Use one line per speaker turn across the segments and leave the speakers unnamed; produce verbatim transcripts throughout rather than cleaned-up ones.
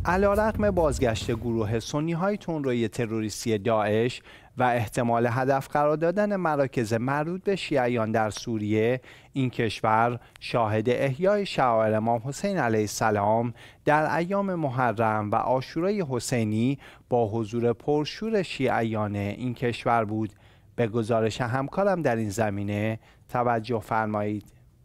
علیرغم بازگشت گروه سنی‌های تندروی تروریستی داعش و احتمال هدف قرار دادن مراکز مربوط به شیعیان در سوریه، این کشور شاهد احیای شعائر امام حسین علیه السلام در ایام محرم و عاشورای حسینی با حضور پرشور شیعیان این کشور بود. به گزارش همکارم در این زمینه توجه فرمایید.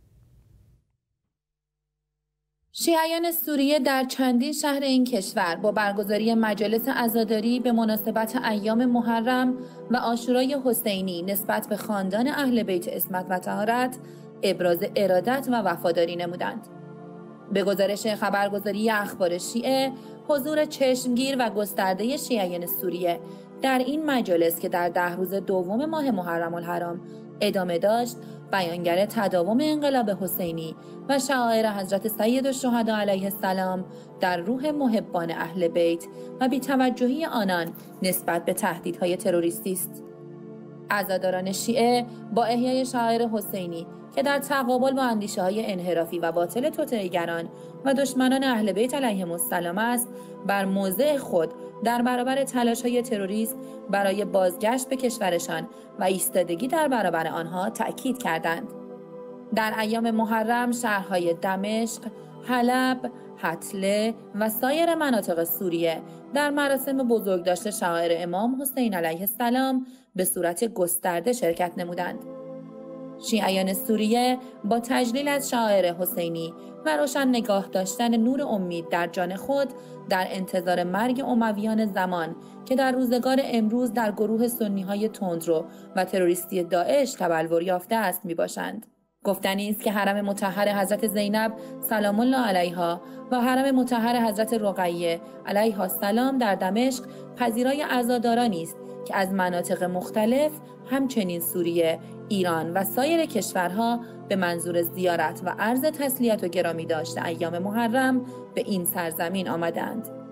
شیعیان سوریه در چندین شهر این کشور با برگزاری مجالس عزاداری به مناسبت ایام محرم و عاشورای حسینی نسبت به خاندان اهل بیت عصمت و طهارت ابراز ارادت و وفاداری نمودند. به گزارش خبرگزاری اخبار شیعه، حضور چشمگیر و گسترده شیعیان سوریه در این مجالس که در ده روز دوم ماه محرم الحرام ادامه داشت، بیانگر تداوم انقلاب حسینی و شعائر حضرت سید الشهدا علیه السلام در روح محبان اهل بیت و بی‌توجهی آنان نسبت به تهدیدهای تروریستی است. عزاداران شیعه با احیای شعائر حسینی که در تقابل با اندیشه‌های انحرافی و باطل توطئه‌گران و دشمنان اهل بیت علیهم السلام است، بر موضع خود در برابر تلاش‌های تروریست برای بازگشت به کشورشان و ایستادگی در برابر آنها تأکید کردند. در ایام محرم شهرهای دمشق، حلب، حتله و سایر مناطق سوریه در مراسم بزرگداشت شعائر امام حسین علیه السلام به صورت گسترده شرکت نمودند. شیعیان سوریه با تجلیل از شعائر حسینی و روشن نگاه داشتن نور امید در جان خود در انتظار مرگ امویان زمان که در روزگار امروز در گروه سنی‌های تندرو و تروریستی داعش تبلور یافته است می باشند. گفتنی است که حرم مطهر حضرت زینب سلام الله علیها و حرم مطهر حضرت رقیه علیها السلام در دمشق پذیرای عزادارانی است که از مناطق مختلف همچنین سوریه، ایران و سایر کشورها به منظور زیارت و عرض تسلیت و گرامی داشت ایام محرم به این سرزمین آمدند.